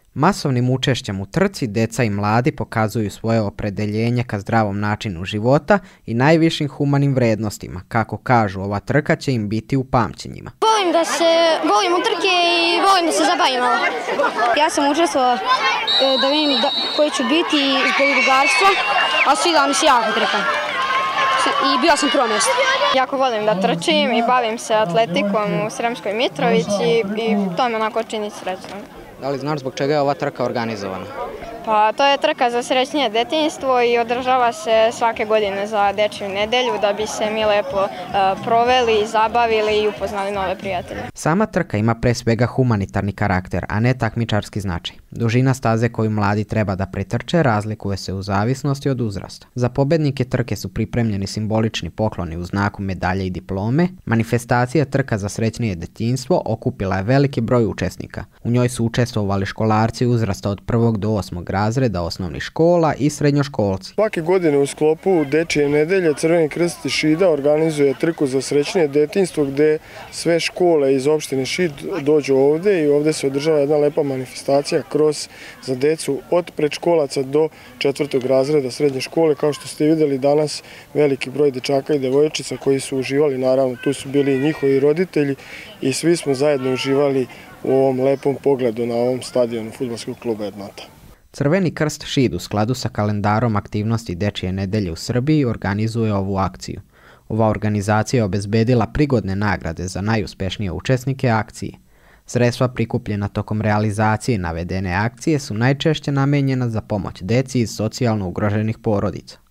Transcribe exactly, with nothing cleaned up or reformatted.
Masovnim učešćem u trci deca i mladi pokazuju svoje opredeljenje ka zdravom načinu života i najvišim humanim vrednostima. Kako kažu, ova trka će im biti u pamćenjima. Volim da se volim u trke i volim da se zabavim malo. Ja sam učestvovao da vidim da, koji ću biti zbog drugarstva, a svidjela mi se jako trka. I bio sam prvo mjesto. Jako volim da trčim i bavim se atletikom u Sremskoj Mitrovici i to me onako čini srećnom. Da li znaš zbog čega je ova trka organizovana? Pa to je trka za srećnije detinjstvo i održava se svake godine za dečju nedelju da bi se mi lepo uh, proveli, zabavili i upoznali nove prijatelje. Sama trka ima pre svega humanitarni karakter, a ne takmičarski značaj. Dužina staze koju mladi treba da pretrče razlikuje se u zavisnosti od uzrasta. Za pobednike trke su pripremljeni simbolični pokloni u znaku medalje i diplome. Manifestacija Trka za srećnije detinjstvo okupila je veliki broj učesnika. U njoj su učestvovali školarci uzrasta od prvog do osmog razreda osnovnih škola i srednjoškolci. Svake godine u sklopu Dečije nedelje Crveni krst iz Šida organizuje trku za srećnije detinjstvo gde sve škole iz opštine Šid dođu ovde i ovde se održava jedna lepa manifestacija kroz za decu od predškolaca do četvrtog razreda srednje škole. Kao što ste vidjeli danas, veliki broj dečaka i devojčica koji su uživali, naravno tu su bili i njihovi roditelji i svi smo zajedno uživali u ovom lepom pogledu na ovom stadionu fudbalskog kluba Jednota. Crveni krst Šid u skladu sa kalendarom aktivnosti Dečije nedelje u Srbiji organizuje ovu akciju. Ova organizacija je obezbedila prigodne nagrade za najuspešnije učesnike akcije. Sredstva prikupljena tokom realizacije navedene akcije su najčešće namenjena za pomoć deci iz socijalno ugroženih porodica.